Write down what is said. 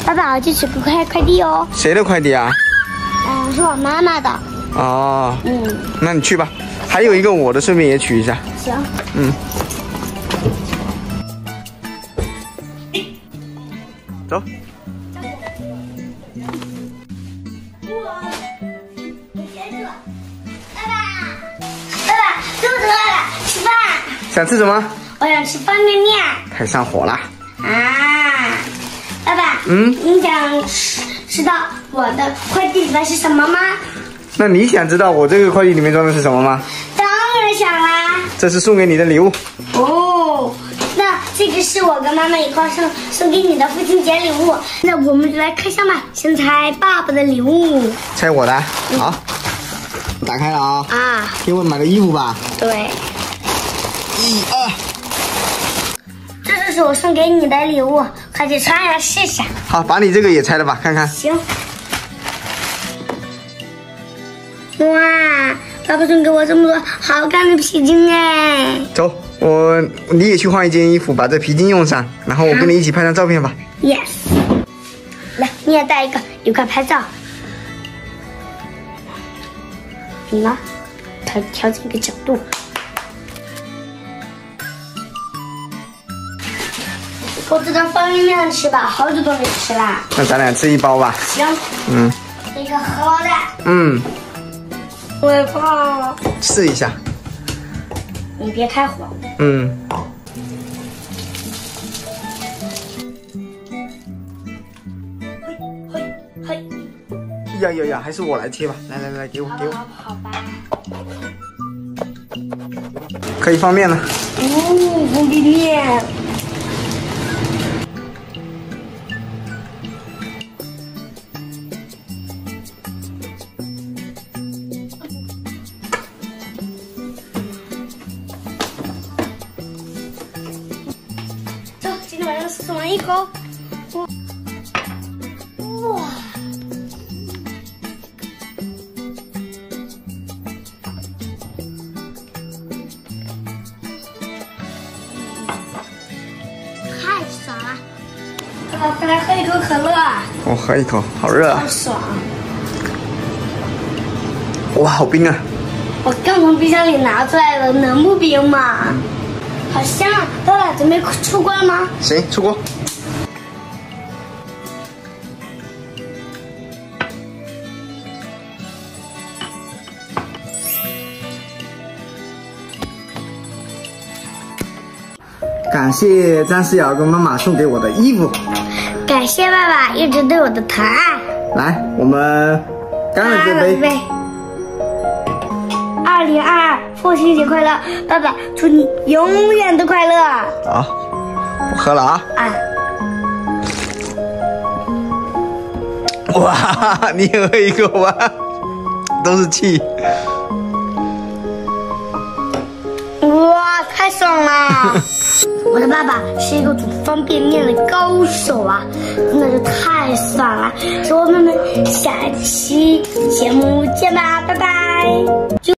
爸爸，这是个快递哦。 谁的快递啊？ 是我妈妈的。 哦。那你去吧。还有一个我的，顺便也取一下。 行。 走。 爸爸，肚子饿了，吃饭。 想吃什么？ 我想吃方便面。 太上火了。 爸爸，你想知道我的快递里面是什么吗？ 那你想知道我这个快递里面装的是什么吗？ 当然想啦。 这是送给你的礼物。 哦，那这个是我跟妈妈一块送给你的父亲节礼物。那我们就来开箱吧，先猜爸爸的礼物。 猜我的。好，打开了啊。给我买个衣服吧。 对。 1、2。 这就是我送给你的礼物，快去穿上试试。 好，把你这个也拆了吧，看看。 行。哇，爸爸送给我这么多好看的皮筋哎！ 走，你也去换一件衣服，把这皮筋用上，然后我跟你一起拍张照片吧。 Yes。来，你也带一个，一块拍照。你呢？调整一个角度。我这顿方便面吃吧，好久都没吃啦。 那咱俩吃一包吧。 行。一个好的。我也怕。 试一下。 你别开火。嘿。 呀，还是我来切吧。来，给我。 好吧。 可以方便了。 方便面。走，今天晚上吃完一口。哇！太爽了！爸爸，快来喝一口可乐。 我喝一口，好热啊！ 好爽！ 哇，好冰啊！ 我刚从冰箱里拿出来的，能不冰吗？好香啊！爸爸，准备出锅了吗？ 行，出锅。感谢张思瑶跟妈妈送给我的衣服。 感谢爸爸一直对我的疼爱。 来，我们干了这杯。 2022父亲节快乐，爸爸祝你永远的快乐。 好，我喝了啊。哇，你也喝一口吧，都是气。 哇，太爽了！我的爸爸是一个煮方便面的高手啊，真的是太爽了！所以我们下期节目见吧，拜拜。